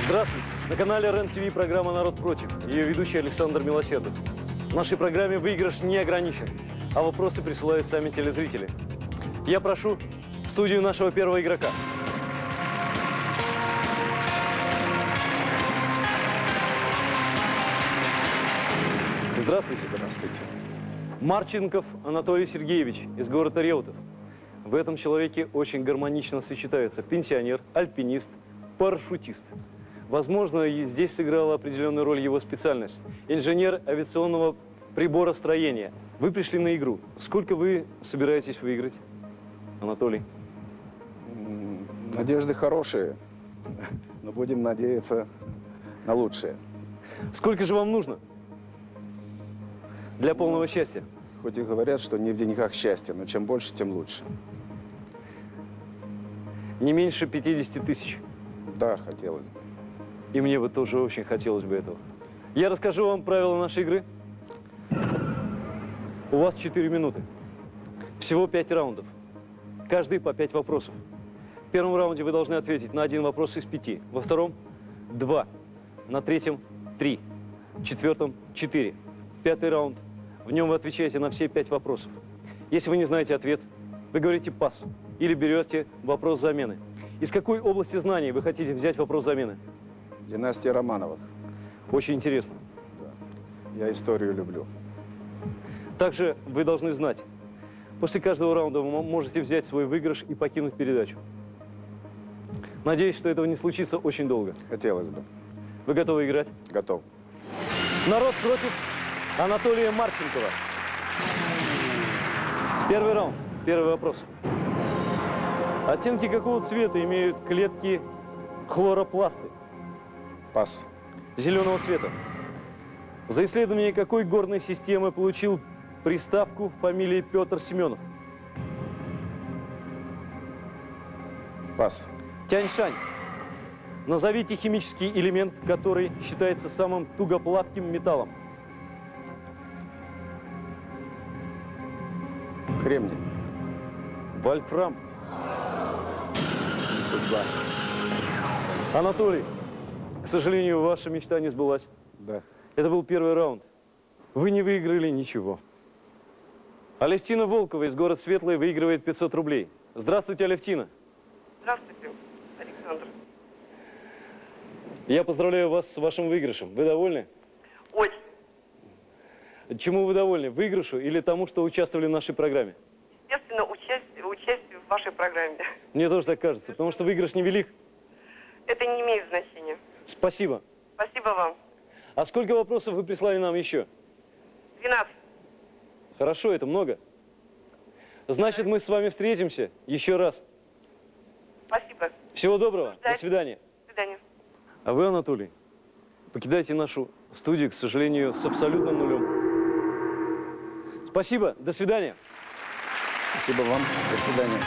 Здравствуйте! На канале РЕН-ТВ программа «Народ против». Ее ведущий Александр Милосердов. В нашей программе выигрыш не ограничен, а вопросы присылают сами телезрители. Я прошу в студию нашего первого игрока. Здравствуйте. Здравствуйте. Марченков Анатолий Сергеевич из города Реутов. В этом человеке очень гармонично сочетаются пенсионер, альпинист, парашютист. Возможно, и здесь сыграла определенную роль его специальность. Инженер авиационного приборостроения. Вы пришли на игру. Сколько вы собираетесь выиграть, Анатолий? Надежды хорошие, но будем надеяться на лучшее. Сколько же вам нужно для полного счастья? Хоть и говорят, что не в деньгах счастье, но чем больше, тем лучше. Не меньше 50 тысяч. Да, хотелось бы. И мне бы тоже очень хотелось бы этого. Я расскажу вам правила нашей игры. У вас 4 минуты. Всего 5 раундов. Каждый по 5 вопросов. В первом раунде вы должны ответить на 1 вопрос из 5. Во втором – 2. На третьем – 3. В четвертом – 4. 5-й раунд. В нем вы отвечаете на все 5 вопросов. Если вы не знаете ответ, вы говорите «пас» или берете вопрос замены. Из какой области знаний вы хотите взять вопрос замены? Династия Романовых. Очень интересно. Да. Я историю люблю. Также вы должны знать, после каждого раунда вы можете взять свой выигрыш и покинуть передачу. Надеюсь, что этого не случится очень долго. Хотелось бы. Вы готовы играть? Готов. Народ против Анатолия Марченкова. Первый раунд. Первый вопрос. Оттенки какого цвета имеют клетки хлоропласты? Пас. Зеленого цвета. За исследование какой горной системы получил приставку фамилии Петр Семенов? Пас. Тяньшань. Назовите химический элемент, который считается самым тугоплавким металлом. Кремний. Вольфрам. Не судьба. Анатолий, к сожалению, ваша мечта не сбылась. Да. Это был первый раунд. Вы не выиграли ничего. Алевтина Волкова из города Светлый выигрывает 500 рублей. Здравствуйте, Алевтина. Здравствуйте, Александр. Я поздравляю вас с вашим выигрышем. Вы довольны? Очень. Чему вы довольны? Выигрышу или тому, что участвовали в нашей программе? Естественно, участию в вашей программе. Мне тоже так кажется, потому что выигрыш невелик. Это не имеет значения. Спасибо. Спасибо вам. А сколько вопросов вы прислали нам еще? 12. Хорошо, это много. Значит, мы с вами встретимся еще раз. Спасибо. Всего доброго. До свидания. До свидания. А вы, Анатолий, покидайте нашу студию, к сожалению, с абсолютным нулем. Спасибо. До свидания. Спасибо вам. До свидания.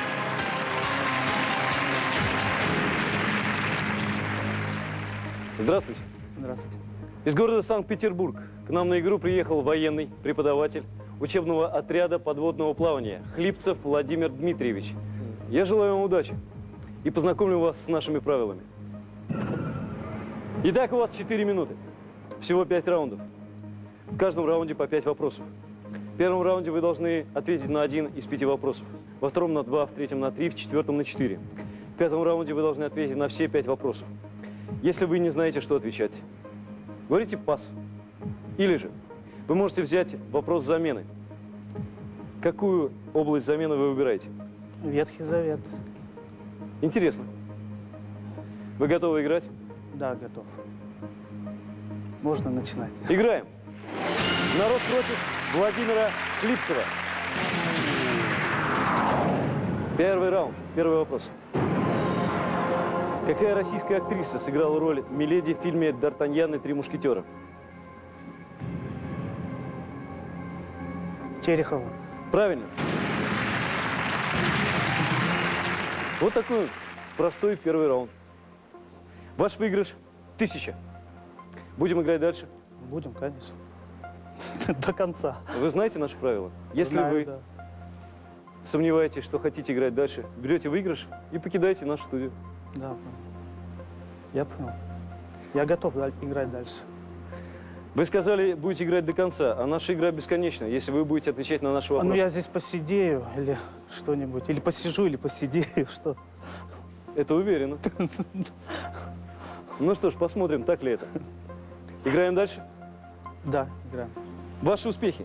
Здравствуйте. Здравствуйте. Из города Санкт-Петербург к нам на игру приехал военный преподаватель учебного отряда подводного плавания Хлипцев Владимир Дмитриевич. Я желаю вам удачи и познакомлю вас с нашими правилами. Итак, у вас 4 минуты. Всего 5 раундов. В каждом раунде по 5 вопросов. В первом раунде вы должны ответить на 1 из 5 вопросов. Во втором на 2, в третьем на 3, в четвертом на 4. В пятом раунде вы должны ответить на все 5 вопросов. Если вы не знаете, что отвечать, говорите «пас». Или же вы можете взять вопрос замены. Какую область замены вы выбираете? Ветхий Завет. Интересно. Вы готовы играть? Да, готов. Можно начинать. Играем. Народ против Владимира Хлипцева. Первый раунд. Первый вопрос. Какая российская актриса сыграла роль Миледи в фильме «Д'Артаньян и 3 мушкетера»? Терехова. Правильно. Вот такой простой первый раунд. Ваш выигрыш – 1000. Будем играть дальше? Будем, конечно. До конца. Вы знаете наши правила? Если Знаю, вы да. сомневаетесь, что хотите играть дальше, берете выигрыш и покидаете нашу студию. Да, понял. Я понял. Я готов играть дальше. Вы сказали, будете играть до конца, а наша игра бесконечна, если вы будете отвечать на наши вопросы. Ну я здесь посидею или что-нибудь. Или посижу, или посидею, что. Это уверенно. Ну что ж, посмотрим, так ли это. Играем дальше? Да, играем. Ваши успехи.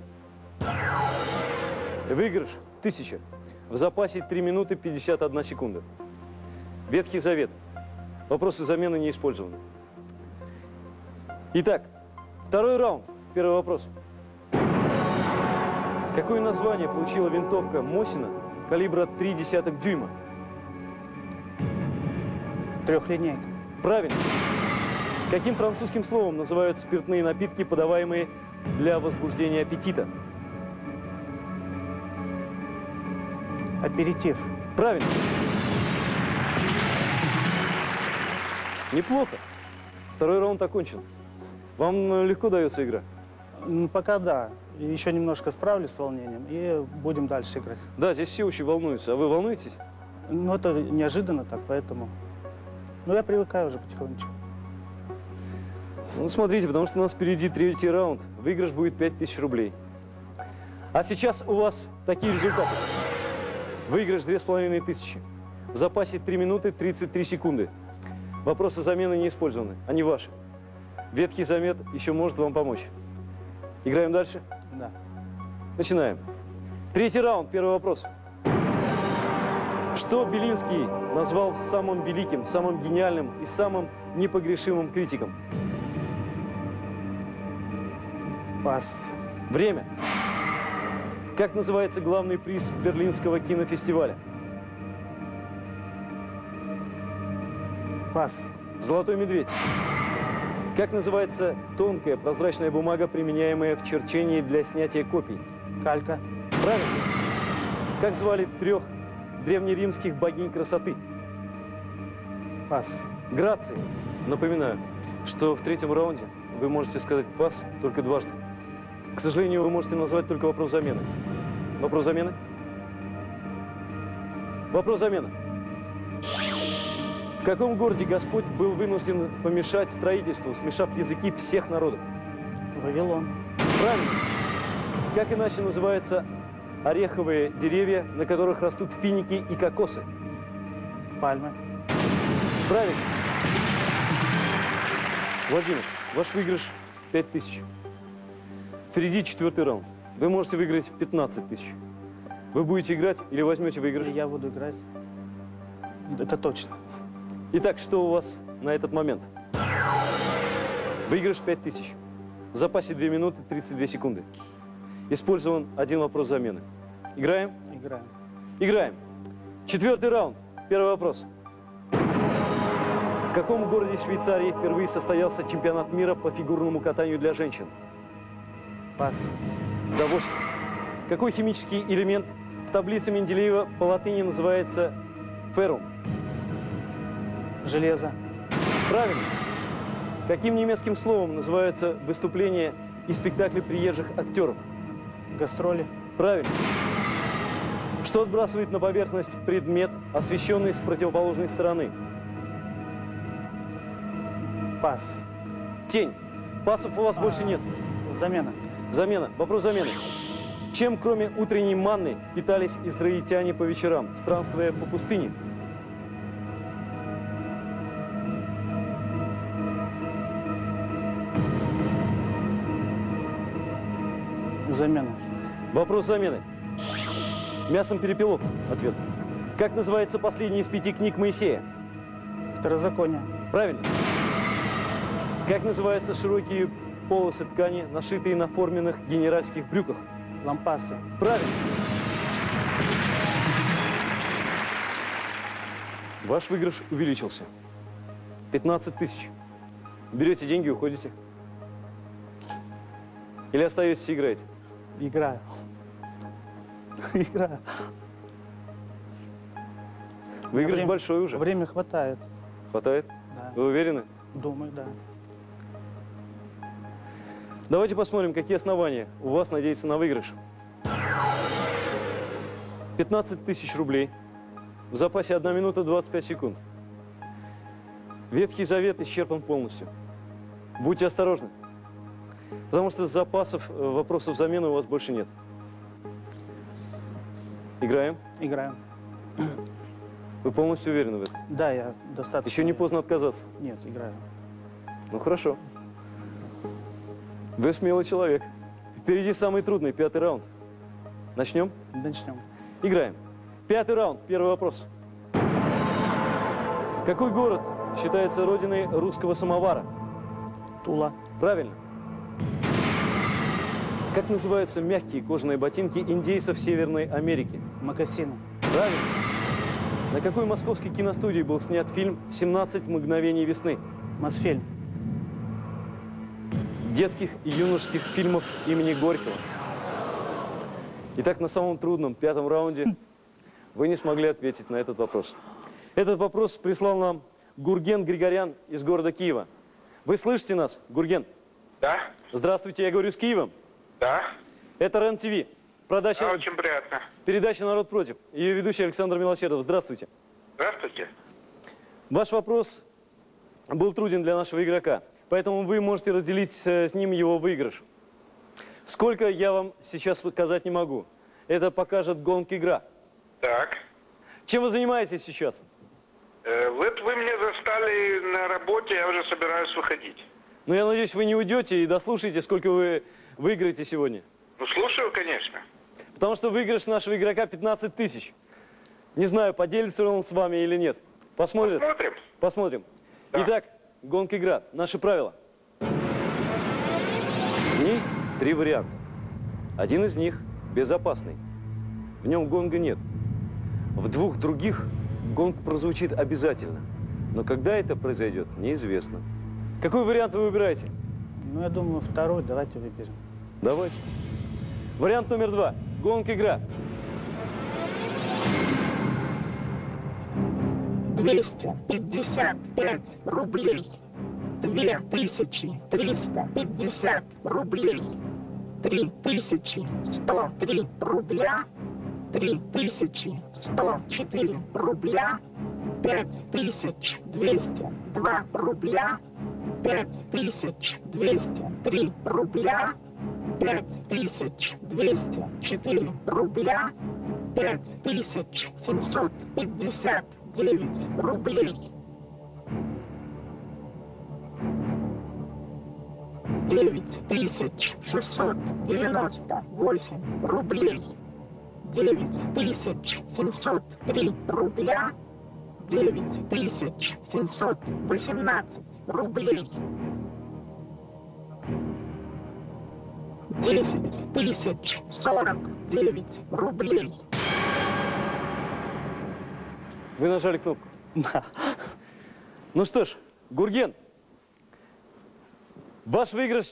Выигрыш 1000. В запасе 3 минуты 51 секунда. Ветхий Завет. Вопросы замены не использованы. Итак, второй раунд. Первый вопрос. Какое название получила винтовка Мосина калибра 0,3 дюйма? Трехлинейка. Правильно. Каким французским словом называют спиртные напитки, подаваемые для возбуждения аппетита? Аперитив. Правильно. Неплохо. Второй раунд окончен. Вам легко дается игра? Пока да. Еще немножко справлюсь с волнением и будем дальше играть. Да, здесь все очень волнуются. А вы волнуетесь? Ну это неожиданно так, поэтому. Ну я привыкаю уже потихонечку. Ну, смотрите, потому что у нас впереди третий раунд. Выигрыш будет 5000 рублей. А сейчас у вас такие результаты. Выигрыш 2500. В запасе 3 минуты 33 секунды. Вопросы замены не использованы, они ваши. Ветхий Завет еще может вам помочь. Играем дальше? Да. Начинаем. Третий раунд, первый вопрос. Что Белинский назвал самым великим, самым гениальным и самым непогрешимым критиком? Пас. Время. Как называется главный приз Берлинского кинофестиваля? Пас. Золотой медведь. Как называется тонкая прозрачная бумага, применяемая в черчении для снятия копий? Калька. Правильно. Как звали 3 древнеримских богинь красоты? Пас. Грации. Напоминаю, что в третьем раунде вы можете сказать пас только дважды. К сожалению, вы можете назвать только вопрос замены. Вопрос замены? Вопрос замены. В каком городе Господь был вынужден помешать строительству, смешав языки всех народов? Вавилон. Правильно. Как иначе называются ореховые деревья, на которых растут финики и кокосы? Пальмы. Правильно. Владимир, ваш выигрыш 5000. Впереди 4-й раунд. Вы можете выиграть 15 000. Вы будете играть или возьмете выигрыш? Я буду играть. Это точно. Итак, что у вас на этот момент? Выигрыш 5000. В запасе 2 минуты 32 секунды. Использован один вопрос замены. Играем? Играем. Играем. 4-й раунд. Первый вопрос. В каком городе Швейцарии впервые состоялся чемпионат мира по фигурному катанию для женщин? Пас. До 8. Какой химический элемент в таблице Менделеева по латыни называется феррум? Железо. Правильно. Каким немецким словом называются выступления и спектакли приезжих актеров? Гастроли. Правильно. Что отбрасывает на поверхность предмет, освещенный с противоположной стороны? Пас. Тень. Пасов у вас больше нет. Замена. Замена. Вопрос замены. Чем, кроме утренней манны, питались израильтяне по вечерам, странствуя по пустыне? Замена. Вопрос замены. Мясом перепелов. Ответ. Как называется последняя из 5 книг Моисея? Второзаконие. Правильно. Как называются широкие полосы ткани, нашитые на форменных генеральских брюках? Лампасы. Правильно. Ваш выигрыш увеличился. 15 000. Берете деньги и уходите. Или остаетесь и играете? Играю. Играю. Выигрыш Время- большой уже. Время хватает. Хватает? Да. Вы уверены? Думаю, да. Давайте посмотрим, какие основания у вас надеяться на выигрыш. 15 000 рублей. В запасе 1 минута 25 секунд. Ветхий Завет исчерпан полностью. Будьте осторожны, потому что запасов вопросов замены у вас больше нет. Играем? Играем. Вы полностью уверены в этом? Да, я достаточно... Еще не поздно отказаться. Нет, играю. Ну хорошо. Вы смелый человек. Впереди самый трудный, 5-й раунд. Начнем? Начнем. Играем. 5-й раунд, первый вопрос. Какой город считается родиной русского самовара? Тула. Правильно. Как называются мягкие кожаные ботинки индейцев Северной Америки? Мокасины. Правильно. На какой московской киностудии был снят фильм «17 мгновений весны»? Мосфильм. Детских и юношеских фильмов имени Горького. Итак, на самом трудном 5-м раунде вы не смогли ответить на этот вопрос. Этот вопрос прислал нам Гурген Григорян из города Киева. Вы слышите нас, Гурген? Да, Здравствуйте, я говорю с Киевом. да, Это РЕН-ТВ. да, очень приятно. Передача «Народ против». Ее ведущий Александр Милосердов. Здравствуйте. Здравствуйте. Ваш вопрос был труден для нашего игрока, поэтому вы можете разделить с ним его выигрыш. Сколько, я вам сейчас сказать не могу. Это покажет гонг-игра. Так, Чем вы занимаетесь сейчас? вот вы меня застали на работе, я уже собираюсь выходить. Ну, я надеюсь, вы не уйдете и дослушаете, сколько вы выиграете сегодня. Ну, слушаю, конечно. Потому что выигрыш нашего игрока 15 тысяч. Не знаю, поделится он с вами или нет. Посмотрим. Посмотрим. Посмотрим. Да. Итак, гонг-игра. Наши правила. В ней 3 варианта. Один из них безопасный. В нем гонга нет. В 2 других гонг прозвучит обязательно. Но когда это произойдет, неизвестно. Какой вариант вы выбираете? Ну, я думаю, второй. Давайте выберем. Давайте. Вариант номер 2. Гонг-игра. 255 рублей, 2350 рублей, 3103 рубля, 3104 рубля, 5202 рубля, 5203 рубля, 5204 рубля, 5759 рублей. 9698 рублей. 9703 рубля. 9718 рублей. 10049 рублей. Вы нажали кнопку? Ну что ж, Гурген, ваш выигрыш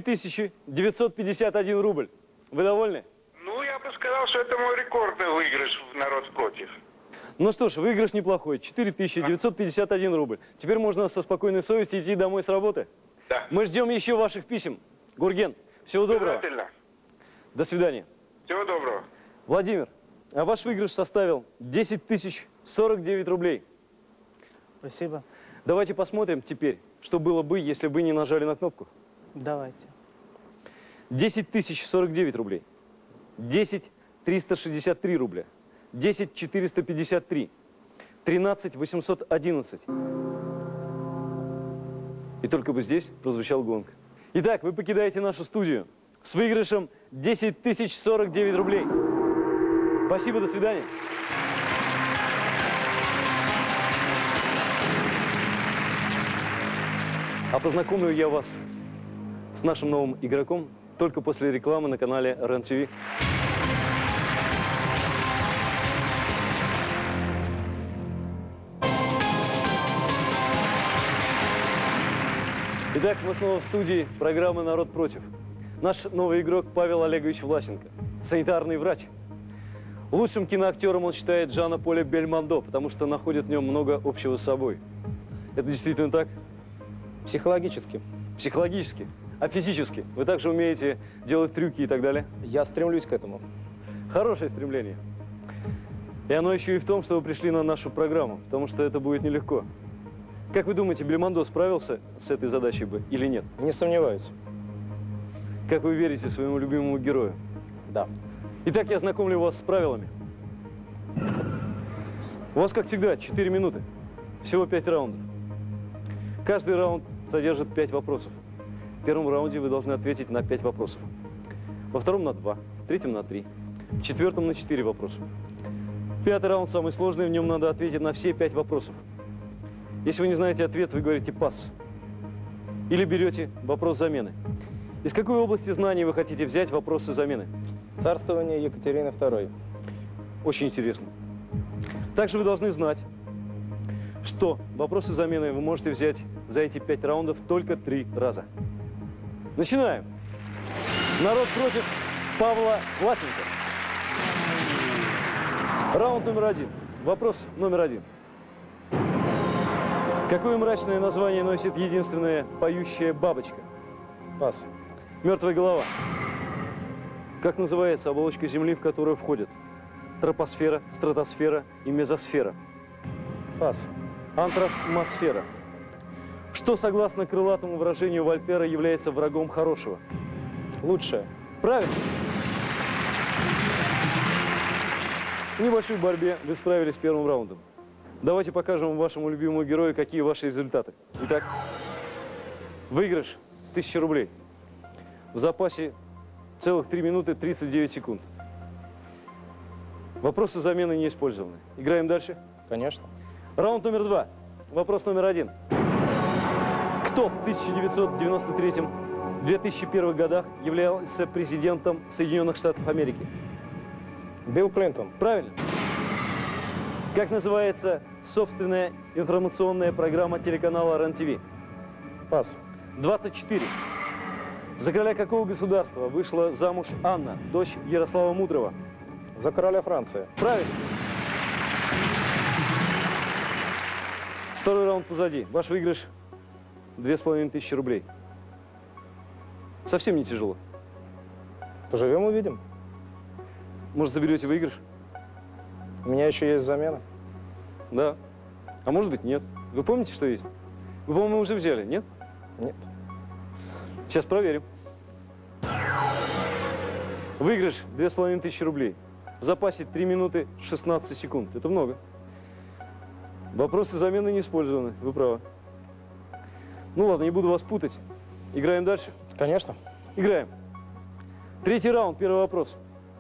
4951 рубль. Вы довольны? Ну, я бы сказал, что это мой рекордный выигрыш в «Народ против». Ну что ж, выигрыш неплохой. 4951 рубль. Теперь можно со спокойной совестью идти домой с работы. Да. Мы ждем еще ваших писем. Гурген, всего доброго. Обязательно. До свидания. Всего доброго. Владимир, а ваш выигрыш составил 10 049 рублей. Спасибо. Давайте посмотрим теперь, что было бы, если бы не нажали на кнопку. Давайте. 10 049 рублей. 10 363 рубля. 10 453. 13 811. И только бы здесь прозвучал гонг. Итак, вы покидаете нашу студию с выигрышем 10 049 рублей. Спасибо, до свидания. А познакомлю я вас с нашим новым игроком только после рекламы на канале РЕН-ТВ. Итак, мы снова в студии программы «Народ против». Наш новый игрок Павел Олегович Власенко, санитарный врач. Лучшим киноактером он считает Жана-Поля Бельмондо, потому что находит в нем много общего с собой. Это действительно так? Психологически. Психологически. А физически? Вы также умеете делать трюки и так далее? Я стремлюсь к этому. Хорошее стремление. И оно еще и в том, что вы пришли на нашу программу, потому что это будет нелегко. Как вы думаете, Бельмондо справился с этой задачей бы или нет? Не сомневаюсь. Как вы верите своему любимому герою? Да. Итак, я знакомлю вас с правилами. У вас, как всегда, 4 минуты. Всего 5 раундов. Каждый раунд содержит 5 вопросов. В первом раунде вы должны ответить на 5 вопросов. Во втором на 2, в третьем на 3, в четвертом на 4 вопроса. Пятый раунд самый сложный, в нем надо ответить на все 5 вопросов. Если вы не знаете ответ, вы говорите «пас». Или берете вопрос замены. Из какой области знаний вы хотите взять вопросы замены? Царствование Екатерины II. Очень интересно. Также вы должны знать, что вопросы замены вы можете взять за эти 5 раундов только 3 раза. Начинаем. Народ против Павла Власенко. Раунд номер 1. Вопрос номер 1. Какое мрачное название носит единственная поющая бабочка? Пас. Мертвая голова. Как называется оболочка Земли, в которую входят тропосфера, стратосфера и мезосфера? Пас. Антросмосфера. Что, согласно крылатому выражению Вольтера, является врагом хорошего? Лучшее. Правильно. В небольшой борьбе вы справились с первым раундом. Давайте покажем вашему любимому герою, какие ваши результаты. Итак, выигрыш 1000 рублей. В запасе целых 3 минуты 39 секунд. Вопросы замены не использованы. Играем дальше. Конечно. Раунд номер 2. Вопрос номер 1. Кто в 1993-2001 годах являлся президентом Соединенных Штатов Америки? Билл Клинтон. Правильно. Как называется собственная информационная программа телеканала РЕН-ТВ? Пас. 24. За короля какого государства вышла замуж Анна, дочь Ярослава Мудрого? За короля Франции. Правильно. Второй раунд позади. Ваш выигрыш 2500 рублей. Совсем не тяжело. Поживем, увидим. Может, заберете выигрыш? У меня еще есть замена. Да. А может быть, нет. Вы помните, что есть? Вы, по-моему, уже взяли, нет? Нет. Сейчас проверим. Выигрыш 2500 рублей. В запасе 3 минуты 16 секунд. Это много. Вопросы замены не использованы. Вы правы. Ну ладно, не буду вас путать. Играем дальше? Конечно. Играем. Третий раунд, первый вопрос.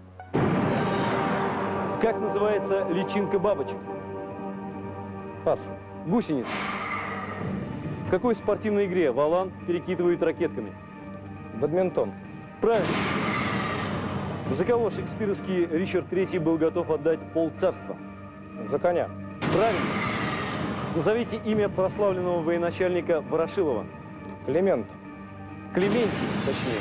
Как называется личинка бабочек? Пас. Гусеница. В какой спортивной игре валан перекидывают ракетками? Бадминтон. Правильно. За кого шекспировский Ричард III был готов отдать полцарства? За коня. Правильно. Назовите имя прославленного военачальника Ворошилова. Климент. Клементий, точнее.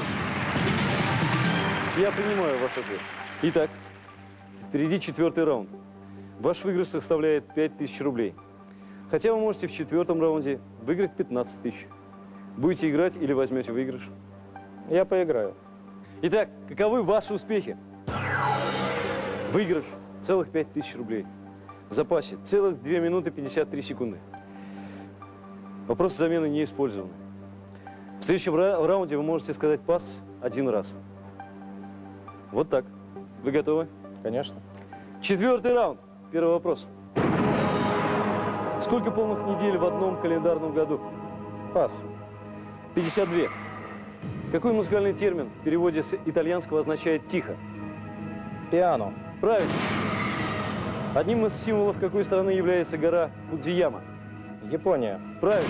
Я принимаю ваш ответ. Итак, впереди 4-й раунд. Ваш выигрыш составляет 5000 рублей. Хотя вы можете в 4-м раунде выиграть 15 тысяч. Будете играть или возьмете выигрыш? Я поиграю. Итак, каковы ваши успехи? Выигрыш целых 5000 рублей. В запасе целых 2 минуты 53 секунды. Вопросы замены не использованы. В следующем раунде вы можете сказать «пас» 1 раз. Вот так. Вы готовы? Конечно. 4-й раунд. Первый вопрос. Сколько полных недель в одном календарном году? Пас. 52. Какой музыкальный термин в переводе с итальянского означает «тихо»? Пиано. Правильно. Одним из символов какой страны является гора Фудзияма? Япония. Правильно.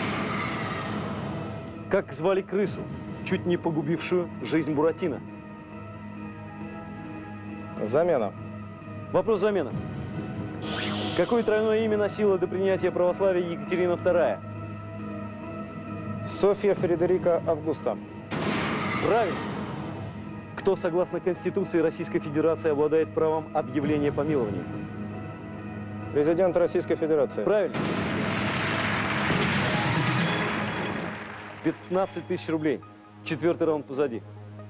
Как звали крысу, чуть не погубившую жизнь Буратино? Замена. Вопрос замена. Какое тройное имя носила до принятия православия Екатерина II? Софья Фредерика Августа. Правильно. Кто, согласно Конституции Российской Федерации, обладает правом объявления помилования? Президент Российской Федерации. Правильно. 15 тысяч рублей. 4-й раунд позади.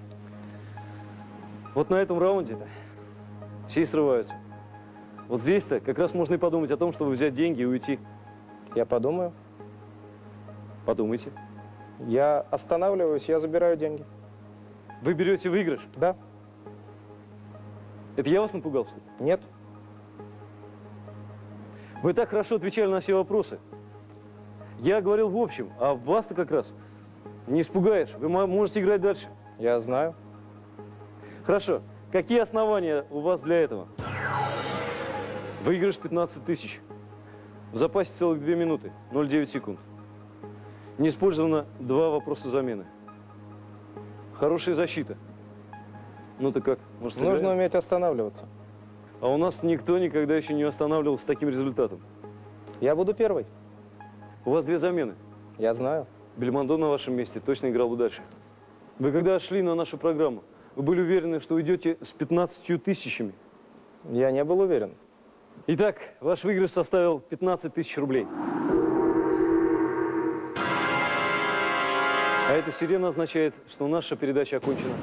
Вот на этом раунде-то все и срываются. Вот здесь-то как раз можно и подумать о том, чтобы взять деньги и уйти. Я подумаю. Подумайте. Я останавливаюсь, я забираю деньги. Вы берете выигрыш? Да? Это я вас напугал, что ли? Нет? Вы так хорошо отвечали на все вопросы. Я говорил в общем, а вас-то как раз не испугаешь. Вы можете играть дальше. Я знаю. Хорошо. Какие основания у вас для этого? Выигрыш 15 тысяч. В запасе целых 2 минуты, 0,9 секунд. Не использовано 2 вопроса замены. Хорошая защита. Ну-то как? Может, сыграем? Нужно уметь останавливаться. А у нас никто никогда еще не останавливался с таким результатом. Я буду первый. У вас 2 замены. Я знаю. Бельмондо на вашем месте точно играл бы дальше. Вы когда шли на нашу программу, вы были уверены, что уйдете с 15 тысячами. Я не был уверен. Итак, ваш выигрыш составил 15 тысяч рублей. А эта сирена означает, что наша передача окончена.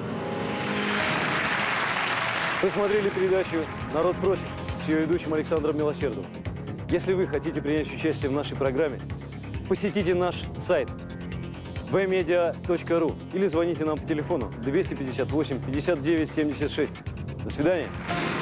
Вы смотрели передачу «Народ против» с ее ведущим Александром Милосердовым. Если вы хотите принять участие в нашей программе, посетите наш сайт vmedia.ru или звоните нам по телефону 258 59 76. До свидания.